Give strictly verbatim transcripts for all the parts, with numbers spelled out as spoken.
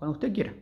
Cuando usted quiera.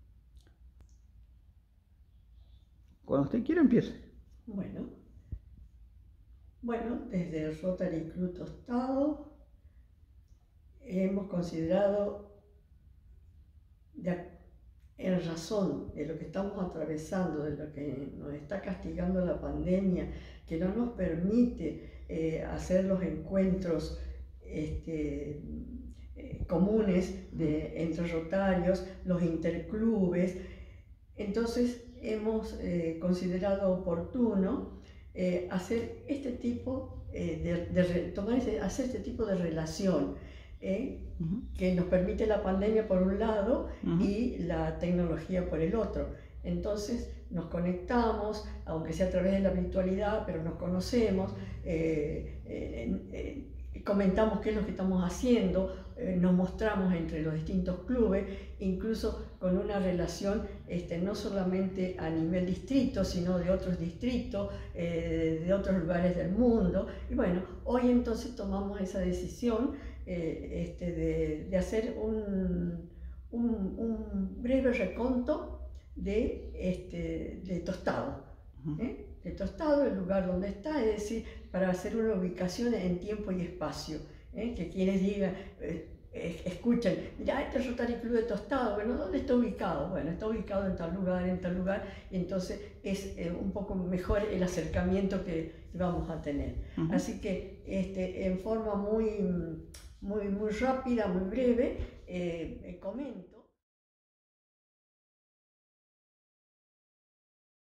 Cuando usted quiera, empiece. Bueno, bueno, desde el Rotary Club Tostado hemos considerado, de, en razón de lo que estamos atravesando, de lo que nos está castigando la pandemia, que no nos permite eh, hacer los encuentros este, eh, comunes de, entre rotarios, los interclubes. Entonces hemos eh, considerado oportuno eh, hacer este tipo eh, de, de tomar ese, hacer este tipo de relación eh, uh-huh. que nos permite la pandemia por un lado uh-huh. y la tecnología por el otro. Entonces nos conectamos, aunque sea a través de la virtualidad, pero nos conocemos, eh, eh, eh, comentamos qué es lo que estamos haciendo, eh, nos mostramos entre los distintos clubes, incluso con una relación este, no solamente a nivel distrito, sino de otros distritos, eh, de otros lugares del mundo. Y bueno, hoy entonces tomamos esa decisión eh, este, de, de hacer un, un, un breve reconto de, este, de Tostado. ¿eh? De Tostado, el lugar donde está, es decir, para hacer una ubicación en tiempo y espacio, ¿eh? que quienes digan, eh, escuchen, ya este es Rotary Club de Tostado, bueno, ¿dónde está ubicado? Bueno, está ubicado en tal lugar, en tal lugar, y entonces es eh, un poco mejor el acercamiento que vamos a tener. Uh-huh. Así que este, en forma muy, muy, muy rápida, muy breve, eh, comento.